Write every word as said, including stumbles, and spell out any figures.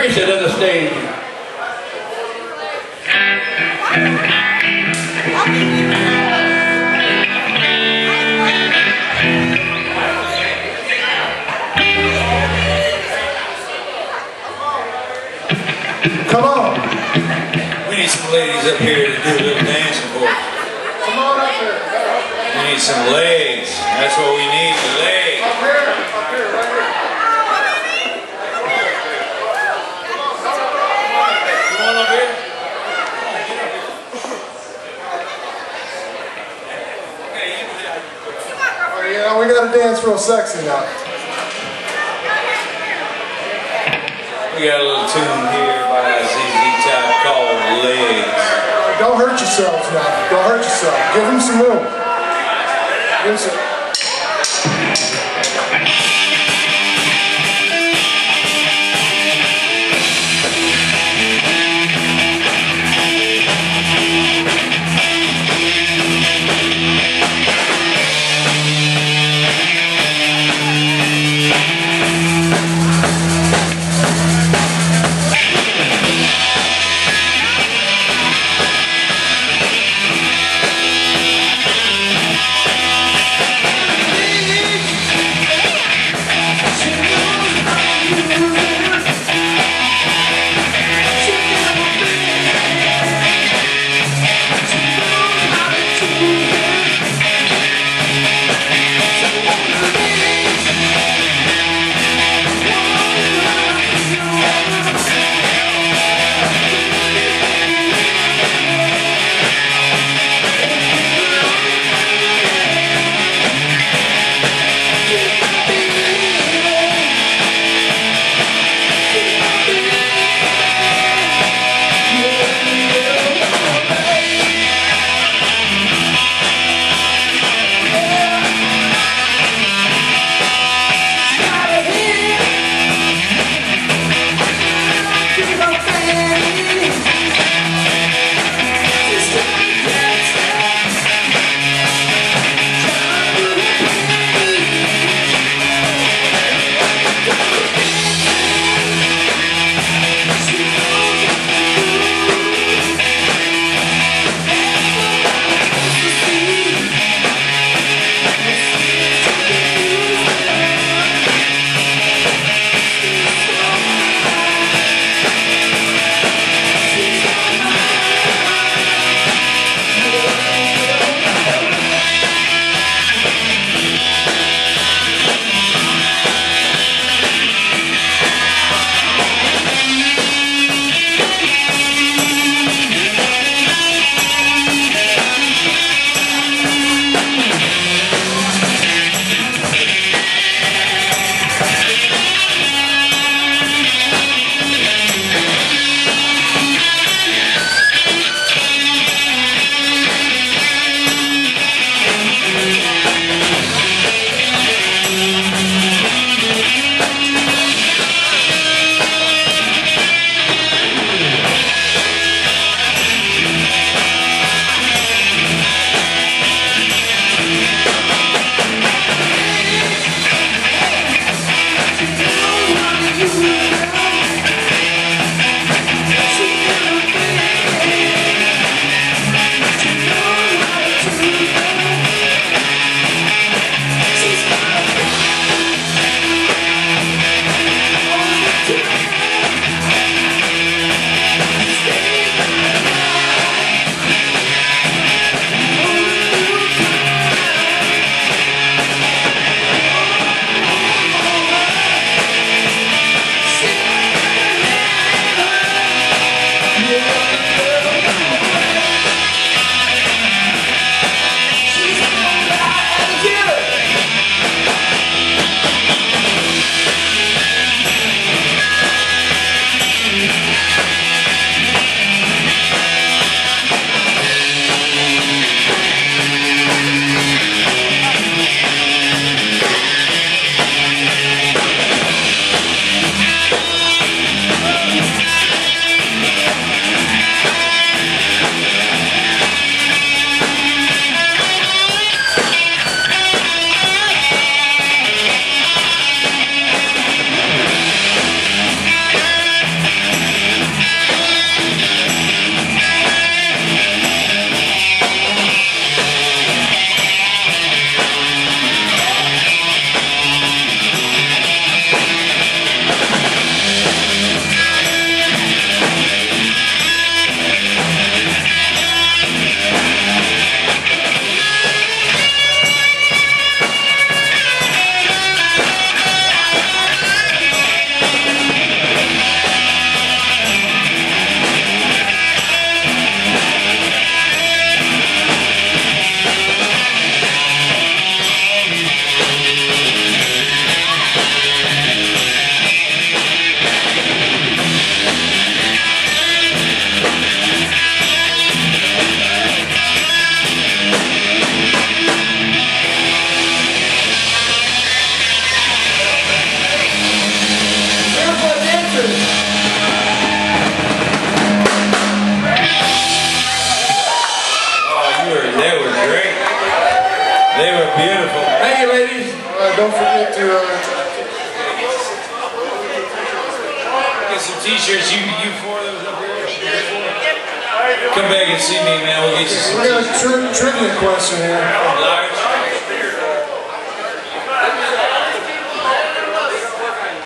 Teresa to the stage. Come on. We need some ladies up here to do a little dancing for us. Come on up here. We need some legs. That's what we need, the legs. Up here. Up here, right here. You want up here? Oh, yeah, we gotta dance real sexy now. We got a little tune here by Z Z Top called Legs. Don't hurt yourselves now. Don't hurt yourself. Give them some room. Give them some. beautiful. Thank you, ladies. Uh, don't forget to. Uh, Get some t-shirts. You, you four of those up here. Come back and see me, man. We'll get you some we got a tri trivia question here. Large.